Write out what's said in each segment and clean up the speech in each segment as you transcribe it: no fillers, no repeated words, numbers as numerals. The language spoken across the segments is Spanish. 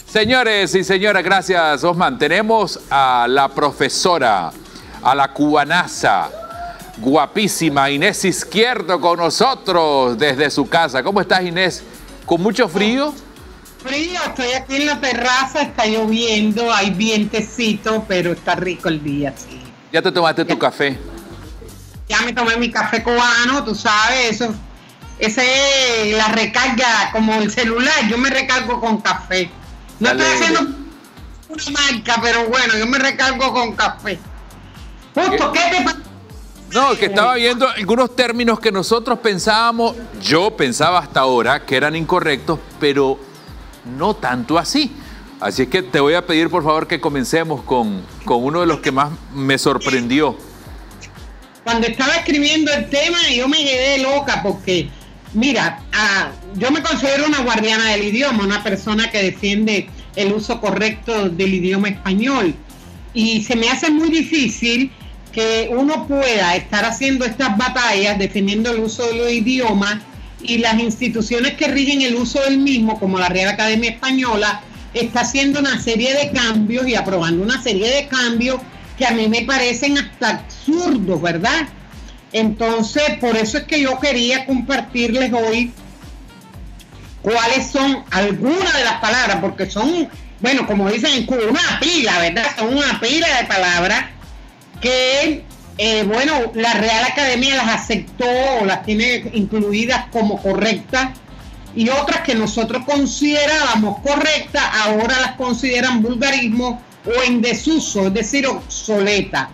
Señores y señoras, gracias, Osman. Tenemos a la profesora, a la cubanaza, guapísima Inés Izquierdo con nosotros desde su casa. ¿Cómo estás, Inés? ¿Con mucho frío? Frío, estoy aquí en la terraza, está lloviendo, hay vientecito, pero está rico el día, sí. ¿Ya te tomaste tu café? Ya me tomé mi café cubano, tú sabes, eso, ese la recarga como el celular, yo me recargo con café. No estoy haciendo una marca, pero bueno, yo me recargo con café. Justo, ¿qué te pasa? No, que estaba viendo algunos términos que nosotros pensábamos, yo pensaba hasta ahora que eran incorrectos, pero no tanto así. Así es que te voy a pedir por favor que comencemos con uno de los que más me sorprendió. Cuando estaba escribiendo el tema yo me quedé loca porque, mira, yo me considero una guardiana del idioma, una persona que defiende el uso correcto del idioma español. Y se me hace muy difícil que uno pueda estar haciendo estas batallas defendiendo el uso de los idiomas y las instituciones que rigen el uso del mismo, como la Real Academia Española, está haciendo una serie de cambios y aprobando una serie de cambios que a mí me parecen hasta absurdos, ¿verdad? Entonces, por eso es que yo quería compartirles hoy cuáles son algunas de las palabras, porque son, bueno, como dicen en Cuba, una pila, ¿verdad? Son una pila de palabras que, bueno, la Real Academia las aceptó o las tiene incluidas como correctas, y otras que nosotros considerábamos correctas, ahora las consideran vulgarismo o en desuso, es decir, obsoleta.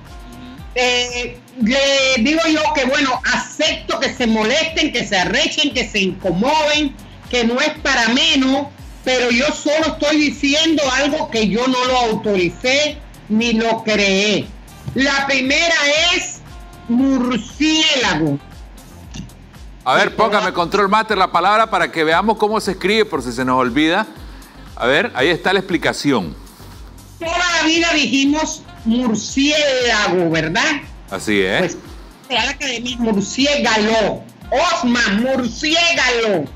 Le digo yo que, bueno, acepto que se molesten, que se arrechen, que se incomoden, que no es para menos, pero yo solo estoy diciendo algo que yo no lo autoricé ni lo creé. La primera es murciélago. A ver, póngame control master la palabra para que veamos cómo se escribe por si se nos olvida. A ver, ahí está la explicación. Toda la vida dijimos murciélago, ¿verdad? Así es. Pues, Real Academia, murciégalo. Osman, murciégalo.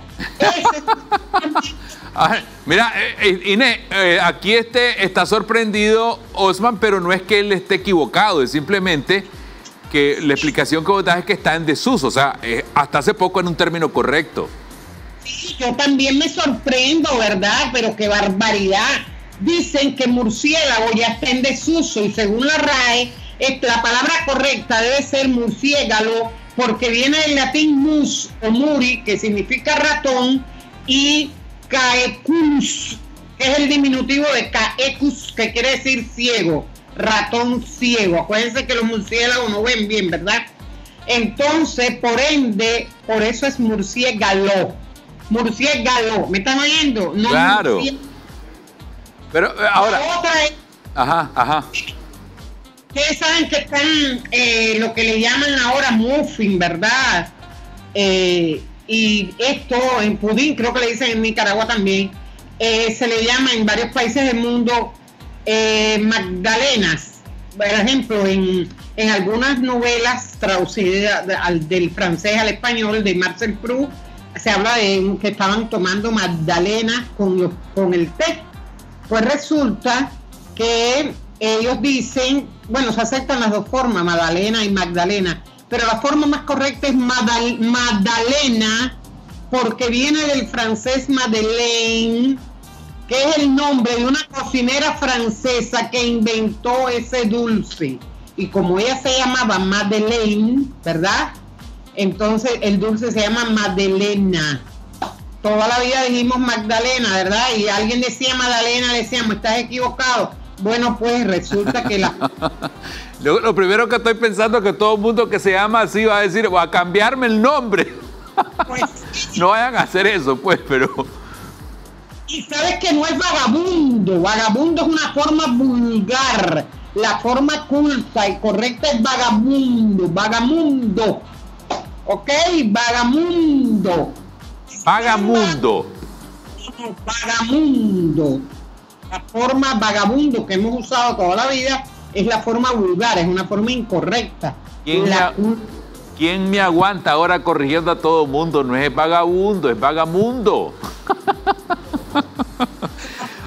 Mira, Inés, aquí está sorprendido Osman, pero no es que él esté equivocado, es simplemente que la explicación que vos das es que está en desuso, o sea, hasta hace poco era un término correcto. Sí, yo también me sorprendo, ¿verdad? Pero qué barbaridad. Dicen que murciélago ya está en desuso y según la RAE, la palabra correcta debe ser murciégalo porque viene del latín mus o muri, que significa ratón, y caecus, que es el diminutivo de caecus, que quiere decir ciego, ratón ciego. Acuérdense que los murciélagos no ven bien, ¿verdad? Entonces, por ende, por eso es murciégalo. Murciégalo, ¿me están oyendo? No, claro. Pero ahora... La otra es... Ajá. Ustedes saben que están lo que le llaman ahora muffin, ¿verdad? Y esto en pudín, creo que le dicen en Nicaragua también, se le llama en varios países del mundo magdalenas. Por ejemplo, en algunas novelas traducidas del francés al español de Marcel Proust, se habla de que estaban tomando magdalenas con el té. Pues resulta que ellos dicen, bueno, se aceptan las dos formas, Magdalena y Magdalena, pero la forma más correcta es Magdalena, porque viene del francés Madeleine, que es el nombre de una cocinera francesa que inventó ese dulce. Y como ella se llamaba Madeleine, ¿verdad? Entonces el dulce se llama Madelena. Toda la vida dijimos Magdalena, ¿verdad? Y alguien decía Magdalena, le decíamos, estás equivocado. Bueno, pues resulta que Lo primero que estoy pensando es que todo el mundo que se llama así va a decir, va a cambiarme el nombre. Pues, no vayan a hacer eso, pues, pero... Y sabes que no es vagabundo. Vagabundo es una forma vulgar. La forma culta y correcta es vagabundo. Vagamundo. ¿Ok? Vagamundo. Vagamundo. Vagamundo. La forma vagabundo que hemos usado toda la vida es la forma vulgar, es una forma incorrecta. ¿Quién me aguanta ahora corrigiendo a todo mundo? No es vagabundo, es vagamundo.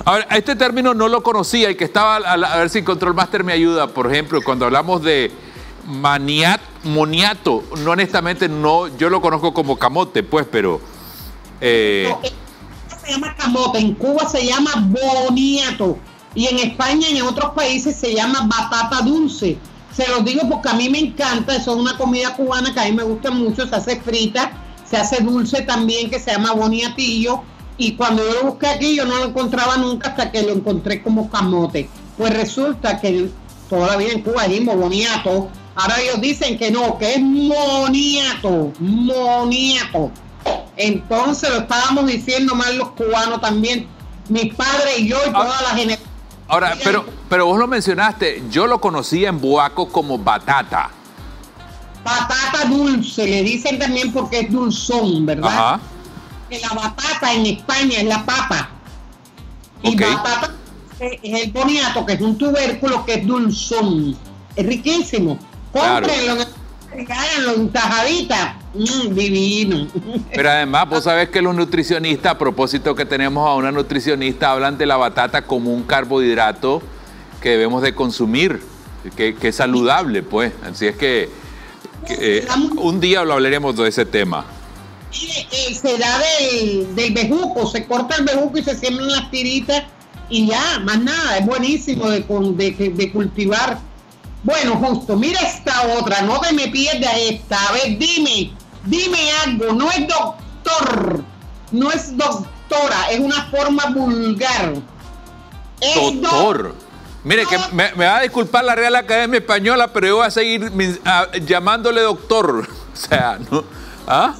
Ahora, este término no lo conocía, el que estaba, a ver si Control Master me ayuda, por ejemplo, cuando hablamos de moniato, no, honestamente no, yo lo conozco como camote, pues, pero... Se llama camote, en Cuba se llama boniato y en España y en otros países se llama batata dulce. Se los digo porque a mí me encanta, eso es una comida cubana que a mí me gusta mucho, se hace frita, se hace dulce también, que se llama boniatillo, y cuando yo lo busqué aquí yo no lo encontraba nunca hasta que lo encontré como camote. Pues resulta que toda la vida en Cuba dijimos boniato, ahora ellos dicen que no, que es moniato. Entonces lo estábamos diciendo mal los cubanos también, mis padres y yo y toda la generación. Ahora, pero vos lo mencionaste, yo lo conocía en Buaco como batata. Batata dulce, le dicen también porque es dulzón, ¿verdad? Ajá. Que la batata en España es la papa. Y Okay. batata es el boniato, que es un tubérculo que es dulzón. Es riquísimo. Cómprenlo, háganlo en tajadita. Divino. Pero además, vos sabés que los nutricionistas, a propósito que tenemos a una nutricionista, hablan de la batata como un carbohidrato que debemos de consumir, que es saludable, pues. Así es que un día lo hablaremos de ese tema. Se da del bejuco, se corta el bejuco y se siembran las tiritas y ya, más nada, es buenísimo de cultivar. Bueno, Justo, mira esta otra, no te me pierdas esta. A ver, dime algo, no es doctor, no es doctora, es una forma vulgar. Es doctor. Mire, que me va a disculpar la Real Academia Española, pero yo voy a seguir llamándole doctor. O sea, ¿no? ¿Ah?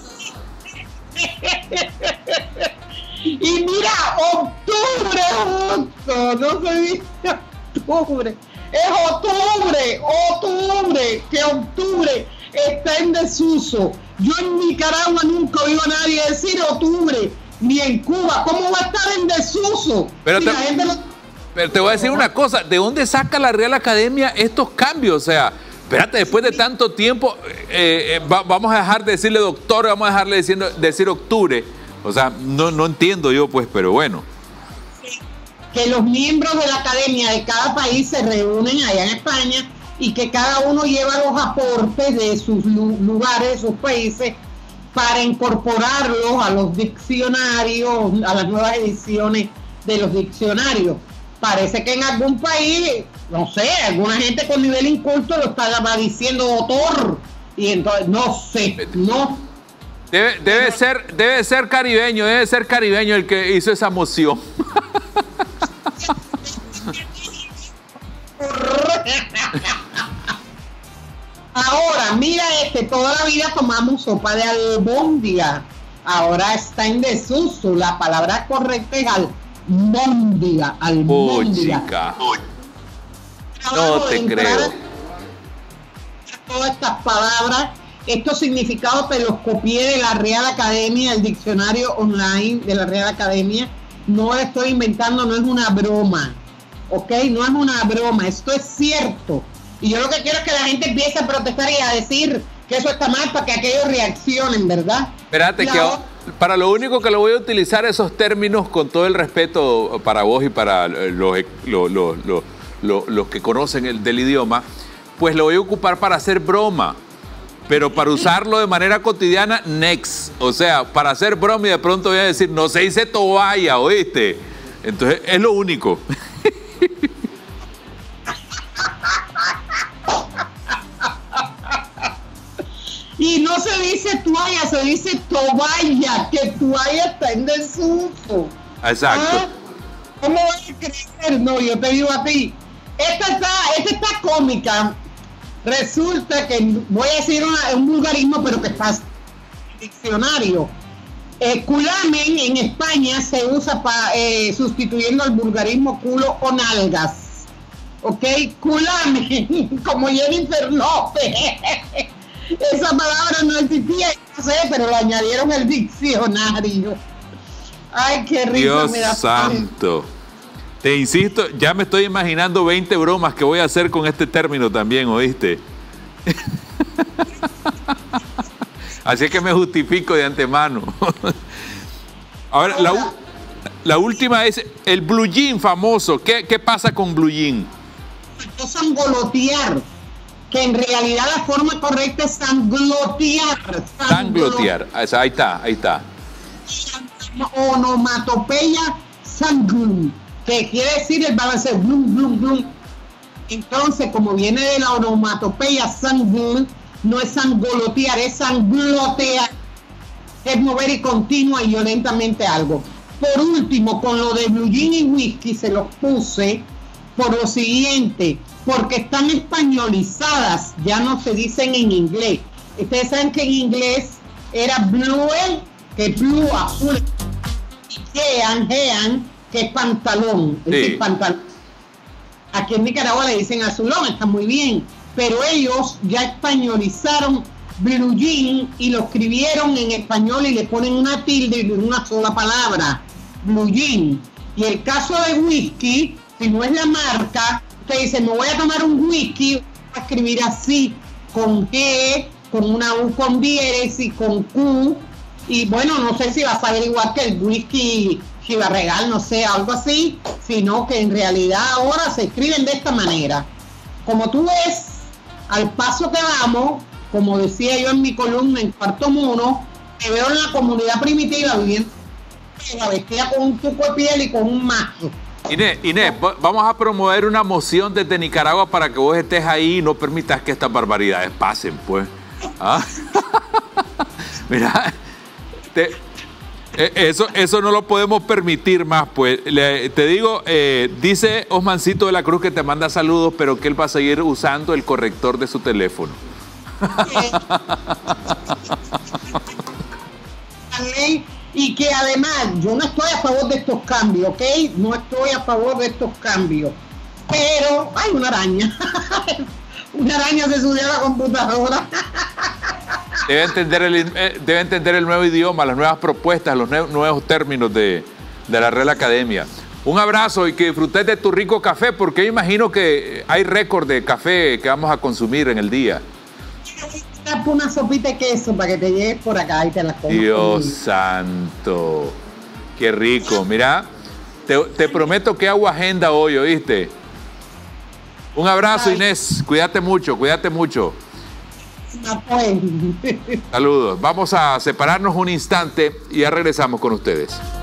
Y mira, octubre, no se dice octubre. Es octubre, que octubre está en desuso. Yo en Nicaragua nunca oí a nadie decir octubre, ni en Cuba. ¿Cómo va a estar en desuso? Pero te voy a decir una cosa, ¿de dónde saca la Real Academia estos cambios? O sea, espérate, después de tanto tiempo, vamos a dejar de decirle doctor, vamos a dejarle decir octubre. O sea, no entiendo yo, pues, pero bueno. Que los miembros de la academia de cada país se reúnen allá en España y que cada uno lleva los aportes de sus lugares, sus países, para incorporarlos a los diccionarios, a las nuevas ediciones de los diccionarios. Parece que en algún país, no sé, alguna gente con nivel inculto lo estaba diciendo doctor, y entonces no sé, no. Debe ser caribeño el que hizo esa moción. Ahora, mira toda la vida tomamos sopa de albóndiga. Ahora está en desuso. La palabra correcta es albóndiga. Chica. No te creo. Todas estas palabras, estos significados te los copié de la Real Academia, el diccionario online de la Real Academia. No lo estoy inventando, no es una broma. ¿Ok? No es una broma, esto es cierto. Y yo lo que quiero es que la gente empiece a protestar y a decir que eso está mal para que aquellos reaccionen, ¿verdad? Espérate, que para lo único que lo voy a utilizar esos términos, con todo el respeto para vos y para los que conocen del idioma, pues lo voy a ocupar para hacer broma. Pero para usarlo de manera cotidiana, next. O sea, para hacer broma y de pronto voy a decir, no se dice toalla, ¿oíste? Entonces, es lo único. Y no se dice toalla, se dice toalla, que toalla está en desuso. Exacto. ¿Cómo vas a creer? No, yo te digo a ti. Esta está cómica. Resulta que, voy a decir un vulgarismo, pero que está en el diccionario. Culamen en España se usa sustituyendo al vulgarismo culo o nalgas. ¿Ok? Culamen, como Jennifer López. Esa palabra no existía, no sé, pero lo añadieron al diccionario. Ay, qué risa. Dios me da santo. Te insisto, ya me estoy imaginando 20 bromas que voy a hacer con este término también, ¿oíste? Así es que me justifico de antemano. Ahora, La última es el blue jean famoso. ¿Qué pasa con blue jean? Sangolotear, que en realidad la forma correcta es sanglotear. Sanglotear. Ahí está. Onomatopeya sanglum, que quiere decir el balance blum, blum, blum. Entonces, como viene de la onomatopeya sanglum, no es sangolotear, es sanglotear. Es mover y continua y violentamente algo. Por último, con lo de blue jean y whisky se los puse por lo siguiente, porque están españolizadas, ya no se dicen en inglés. Ustedes saben que en inglés era blue, que es blue, azul, y jean, que es pantalón. Sí. Es pantalón. Aquí en Nicaragua le dicen azulón, está muy bien, pero ellos ya españolizaron blue jean y lo escribieron en español y le ponen una tilde y una sola palabra, blue jean. Y el caso de whisky, si no es la marca, usted dice, me voy a tomar un whisky, voy a escribir así, con G, con una U con diéresis, con Q, y bueno, no sé si va a saber igual que el whisky Chiva Regal, no sé, algo así, sino que en realidad ahora se escriben de esta manera. Como tú ves, al paso que vamos, como decía yo en mi columna en Cuarto Mono, me veo en la comunidad primitiva viviendo vestida con un tuco de piel y con un mazo. Inés, vamos a promover una moción desde Nicaragua para que vos estés ahí y no permitas que estas barbaridades pasen, pues. ¿Ah? Mira, eso no lo podemos permitir más, pues. Te digo, dice Osmancito de la Cruz que te manda saludos, pero que él va a seguir usando el corrector de su teléfono. Y que además yo no estoy a favor de estos cambios, ¿ok? No estoy a favor de estos cambios. Pero hay una araña. Una araña se subió a la computadora. Debe entender el nuevo idioma, las nuevas propuestas, los nuevos términos de la Real Academia. Un abrazo y que disfrutes de tu rico café, porque yo imagino que hay récord de café que vamos a consumir en el día. Una sopita de queso para que te lleves por acá y te la comas. Dios santo, qué rico. Mira, te prometo que hago agenda hoy, ¿oíste? Un abrazo, Inés. Cuídate mucho, cuídate mucho. Saludos. Vamos a separarnos un instante y ya regresamos con ustedes.